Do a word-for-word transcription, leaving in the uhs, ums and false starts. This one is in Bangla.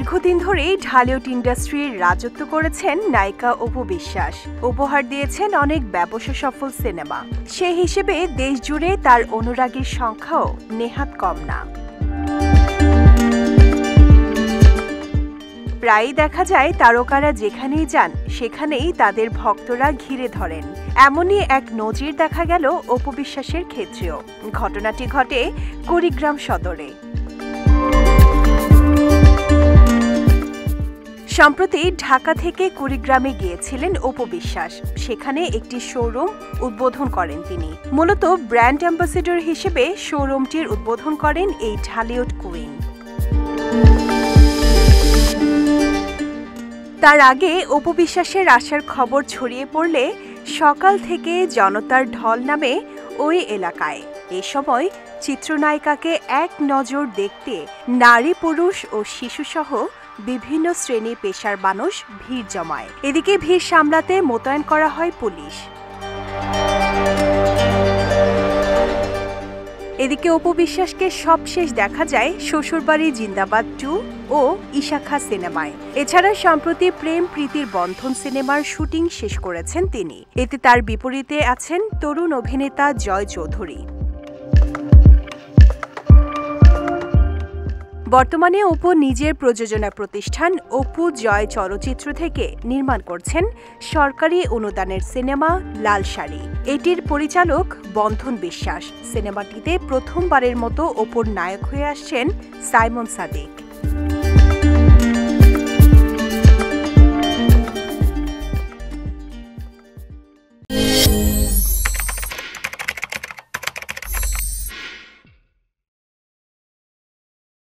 দীর্ঘদিন ধরেই ঢালিউড ইন্ডাস্ট্রির রাজত্ব করেছেন নায়িকা অপু বিশ্বাস। উপহার দিয়েছেন অনেক ব্যবসা সফল সিনেমা। সেই হিসেবে দেশ জুড়ে তার অনুরাগীর সংখ্যাও নেহাত কম না। প্রায়ই দেখা যায় তারকারা যেখানেই যান সেখানেই তাদের ভক্তরা ঘিরে ধরেন। এমনই এক নজির দেখা গেল অপু বিশ্বাসের ক্ষেত্রেও। ঘটনাটি ঘটে কুড়িগ্রাম সদরে। সম্প্রতি ঢাকা থেকে কুড়িগ্রামে গিয়েছিলেন অপু বিশ্বাস। সেখানে একটি শোরুম উদ্বোধন করেন তিনি। মূলত ব্র্যান্ড অ্যাম্বাসেডর হিসেবে শোরুমটির উদ্বোধন করেন এই ঢালিউড কুইন। তার আগে অপু বিশ্বাসের আসার খবর ছড়িয়ে পড়লে সকাল থেকে জনতার ঢল নামে ওই এলাকায়। এ সময় চিত্রনায়িকাকে এক নজর দেখতে নারী, পুরুষ ও শিশুসহ বিভিন্ন শ্রেণী পেশার মানুষ ভিড় জমায়। এদিকে ভিড় সামলাতে মোতায়েন করা হয় পুলিশ। এদিকে অপু বিশ্বাসকে সবশেষ দেখা যায় শ্বশুরবাড়ি জিন্দাবাদ টু ও ইশাখা সিনেমায়। এছাড়া সম্প্রতি প্রেম প্রীতির বন্ধন সিনেমার শুটিং শেষ করেছেন তিনি। এতে তার বিপরীতে আছেন তরুণ অভিনেতা জয় চৌধুরী। বর্তমানে অপু নিজের প্রযোজনা প্রতিষ্ঠান অপু জয় চলচ্চিত্র থেকে নির্মাণ করছেন সরকারি অনুদানের সিনেমা লাল শাড়ি। এটির পরিচালক বন্ধন বিশ্বাস। সিনেমাটিতে প্রথমবারের মতো অপুর নায়ক হয়ে আসছেন সাইমন সাদিক।